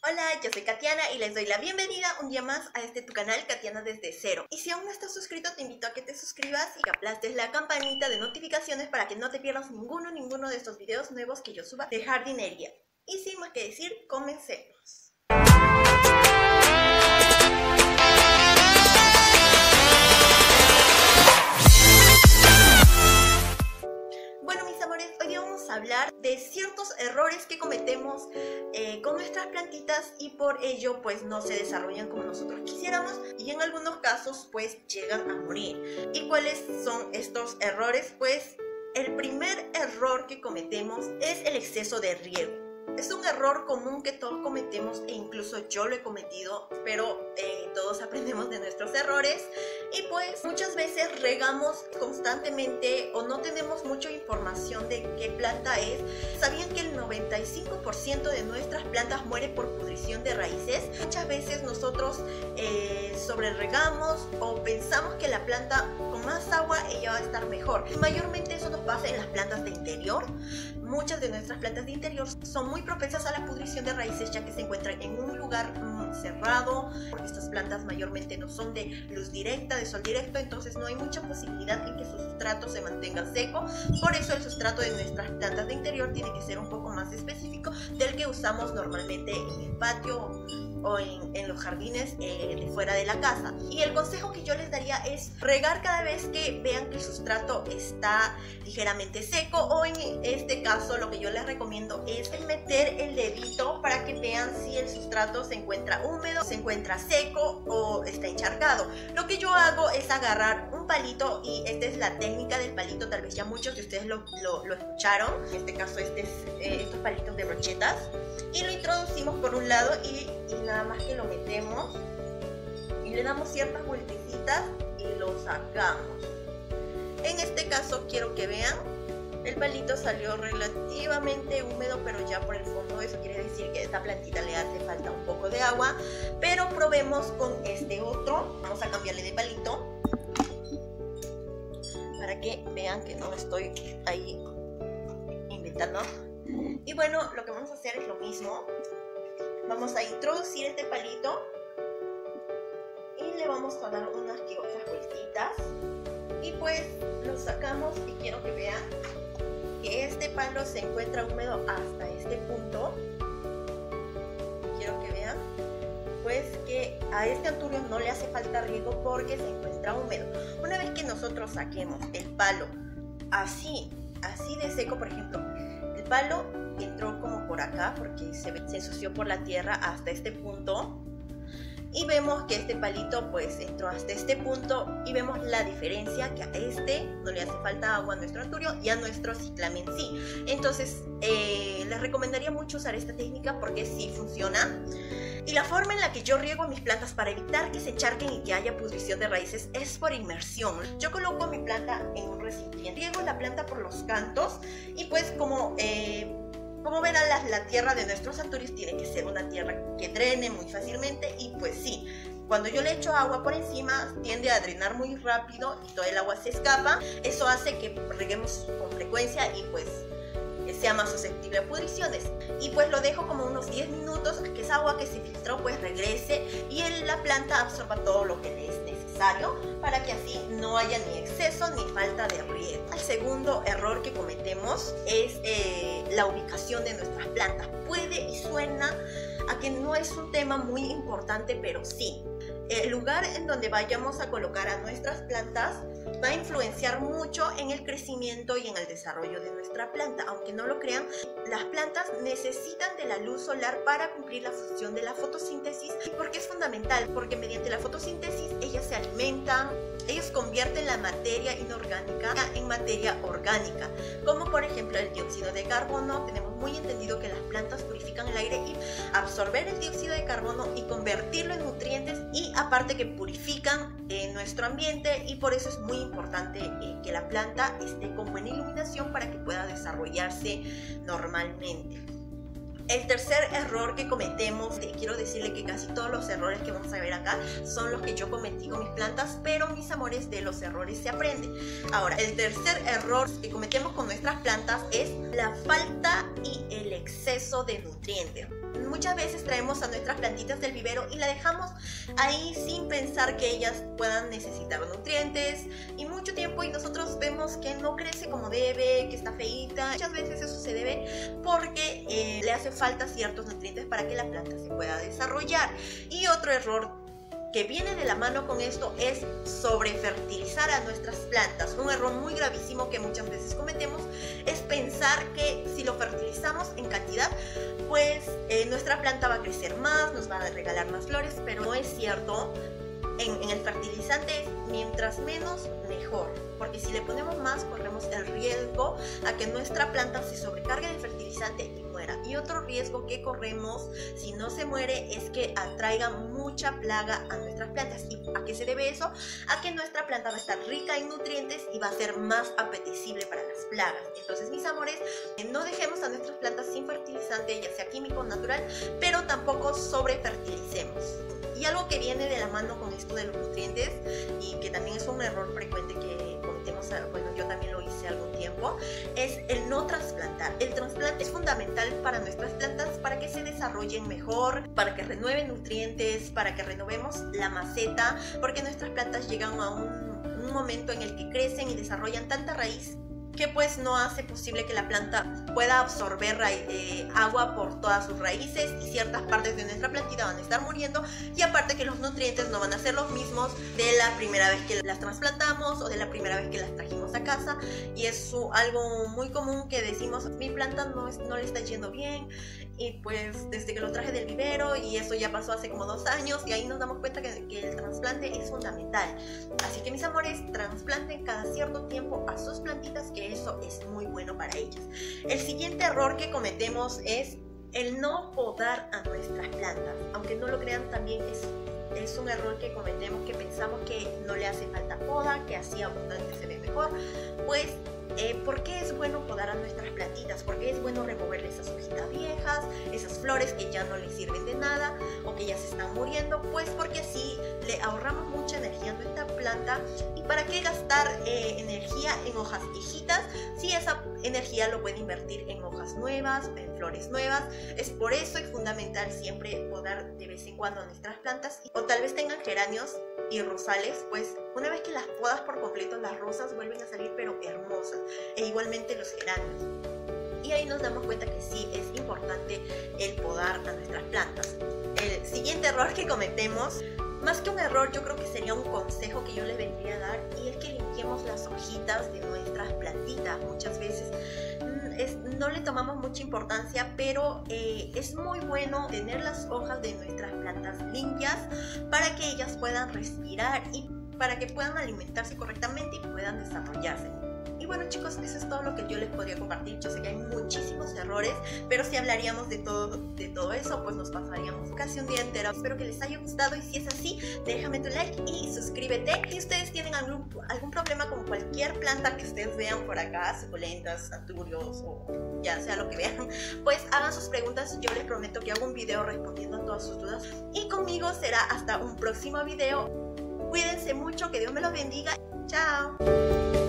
Hola, yo soy Katiana y les doy la bienvenida un día más a tu canal Katiana desde cero. Y si aún no estás suscrito, te invito a que te suscribas y que aplastes la campanita de notificaciones para que no te pierdas ninguno de estos videos nuevos que yo suba de jardinería. Y sin más que decir, comencemos. Bueno, mis amores, hoy día vamos a hablar de ciertos errores que cometemos con nuestras plantitas y por ello pues no se desarrollan como nosotros quisiéramos y en algunos casos pues llegan a morir. ¿Y cuáles son estos errores? Pues el primer error que cometemos es el exceso de riego. Es un error común que todos cometemos e incluso yo lo he cometido, pero todos aprendemos de nuestros errores y pues muchas veces regamos constantemente o no tenemos mucha información de qué planta es. ¿Sabían que el 95% de nuestras plantas muere por pudrición de raíces? Muchas veces nosotros sobreregamos o pensamos que la planta con más agua ella va a estar mejor. Mayormente eso nos pasa en las plantas de interior. Muchas de nuestras plantas de interior son muy propensas a la pudrición de raíces ya que se encuentran en un lugar cerrado, porque estas plantas mayormente no son de luz directa, de sol directo, entonces no hay mucha posibilidad en que su sustrato se mantenga seco. Por eso el sustrato de nuestras plantas de interior tiene que ser un poco más específico del que usamos normalmente en el patio o en los jardines de fuera de la casa. Y el consejo que yo les daría es regar cada vez que vean que el sustrato está ligeramente seco, o en este caso lo que yo les recomiendo es meter el dedito para que vean si el sustrato se encuentra húmedo, se encuentra seco o está encharcado. Lo que yo hago es agarrar un palito, y esta es la técnica del palito, tal vez ya muchos de ustedes lo escucharon. En este caso estos palitos de brochetas, y lo introducimos por un lado y nada más que lo metemos y le damos ciertas vueltecitas y lo sacamos. En este caso quiero que vean, el palito salió relativamente húmedo, pero ya por el fondo. Eso quiere decir que a esta plantita le hace falta un poco de agua, pero probemos con este otro. Vamos a cambiarle de palito para que vean que no estoy ahí inventando. Y bueno, lo que vamos a hacer es lo mismo. Vamos a introducir este palito y le vamos a dar unas que otras vueltitas y pues lo sacamos, y quiero que vean que este palo se encuentra húmedo hasta este punto. Quiero que vean pues que a este anturio no le hace falta riego porque se encuentra húmedo. Una vez que nosotros saquemos el palo así de seco, por ejemplo, el palo entró como por acá porque se ensució por la tierra hasta este punto, y vemos que este palito pues entró hasta este punto, y vemos la diferencia, que a este no le hace falta agua a nuestro anturio y a nuestro ciclamen sí. Entonces les recomendaría mucho usar esta técnica porque sí funciona. Y la forma en la que yo riego mis plantas para evitar que se encharquen y que haya pudrición de raíces es por inmersión. Yo coloco mi planta en un recipiente, riego la planta por los cantos, y pues como verán, la tierra de nuestros anturios tiene que ser una tierra que drene muy fácilmente, y pues sí, cuando yo le echo agua por encima tiende a drenar muy rápido y todo el agua se escapa. Eso hace que reguemos con frecuencia y pues sea más susceptible a pudriciones. Y pues lo dejo como unos 10 minutos a que esa agua que se filtró pues regrese y la planta absorba todo lo que le es necesario, para que así no haya ni exceso ni falta de riego. El segundo error que cometemos es la ubicación de nuestras plantas. Puede y suena a que no es un tema muy importante, pero sí. El lugar en donde vayamos a colocar a nuestras plantas va a influenciar mucho en el crecimiento y en el desarrollo de nuestra planta. Aunque no lo crean, las plantas necesitan de la luz solar para cumplir la función de la fotosíntesis. ¿Por qué es fundamental? Porque mediante la fotosíntesis ellas se alimentan, ellos convierten la materia inorgánica en materia orgánica, como por ejemplo el dióxido de carbono. Tenemos muy entendido que las plantas purifican el aire y absorber el dióxido de carbono y convertirlo en nutrientes, y aparte que purifican nuestro ambiente, y por eso es muy importante que la planta esté con buena iluminación para que pueda desarrollarse normalmente. El tercer error que cometemos, quiero decirle que casi todos los errores que vamos a ver acá son los que yo cometí con mis plantas, pero mis amores, de los errores se aprende. Ahora, el tercer error que cometemos con nuestras plantas es la falta y el exceso de nutrientes. Muchas veces traemos a nuestras plantitas del vivero y la dejamos ahí sin pensar que ellas puedan necesitar nutrientes y mucho tiempo, y nosotros vemos que no crece como debe, que está feíta. Muchas veces eso se debe porque le hace falta ciertos nutrientes para que la planta se pueda desarrollar. Y otro error que viene de la mano con esto es sobrefertilizar a nuestras plantas. Un error muy gravísimo que muchas veces cometemos es pensar que si lo fertilizamos en cantidad, pues nuestra planta va a crecer más, nos va a regalar más flores, pero no es cierto. En el fertilizante, mientras menos, mejor, porque si le ponemos más, corremos el riesgo a que nuestra planta se sobrecargue de fertilizante y muera. Y otro riesgo que corremos, si no se muere, es que atraiga mucha plaga a nuestras plantas. ¿Y a qué se debe eso? A que nuestra planta va a estar rica en nutrientes y va a ser más apetecible para las plagas. Entonces, mis amores, no dejemos a nuestras plantas sin fertilizante, ya sea químico o natural, pero tampoco sobrefertilicemos. Y algo que viene de la mano con esto de los nutrientes, y que también es un error frecuente que cometemos, bueno, yo también lo hice algún tiempo, es el no trasplantar. El trasplante es fundamental para nuestras plantas, para que se desarrollen mejor, para que renueven nutrientes, para que renovemos la maceta, porque nuestras plantas llegan a un momento en el que crecen y desarrollan tanta raíz que pues no hace posible que la planta pueda absorber agua por todas sus raíces, y ciertas partes de nuestra plantita van a estar muriendo, y aparte que los nutrientes no van a ser los mismos de la primera vez que las trasplantamos o de la primera vez que las trajimos a casa. Y es algo muy común que decimos, mi planta no le está yendo bien, y pues desde que lo traje del vivero, y eso ya pasó hace como 2 años, y ahí nos damos cuenta que el trasplante es fundamental. Así que, mis amores, trasplanten cada cierto tiempo a sus plantitas, que eso es muy bueno para ellas. El siguiente error que cometemos es el no podar a nuestras plantas. Aunque no lo crean, también es un error que cometemos, que pensamos que no le hace falta poda, que así abundante se ve mejor. Pues ¿por qué es bueno podar a nuestras plantitas? ¿Por qué es bueno removerle esas hojitas viejas, esas flores que ya no les sirven de nada o que ya se están muriendo? Pues porque así le ahorramos mucha energía a nuestra planta. ¿Y para qué gastar energía en hojas viejitas si esa energía lo puede invertir en hojas nuevas, en flores nuevas? Es por eso es fundamental siempre podar de vez en cuando a nuestras plantas. O tal vez tengan geranios y rosales, pues una vez que las podas por completo, las rosas vuelven a salir pero hermosas, e igualmente los geranios. Y ahí nos damos cuenta que sí es importante el podar a nuestras plantas. El siguiente error que cometemos, más que un error, yo creo que sería un consejo que yo les vendría a dar, y es que limpiemos las hojitas de nuestras plantitas. Muchas veces no le tomamos mucha importancia, pero es muy bueno tener las hojas de nuestras plantas limpias para que ellas puedan respirar y para que puedan alimentarse correctamente y puedan desarrollarse. Y bueno, chicos, eso es todo lo que yo les podría compartir. Yo sé que hay muchísimos errores, pero si hablaríamos de todo eso, pues nos pasaríamos casi un día entero. Espero que les haya gustado, y si es así, déjame tu like y suscríbete. Si ustedes tienen algún problema con cualquier planta que ustedes vean por acá, suculentas, anturios o ya sea lo que vean, pues hagan sus preguntas. Yo les prometo que hago un video respondiendo a todas sus dudas, y conmigo será hasta un próximo video. Cuídense mucho, que Dios me los bendiga. Chao.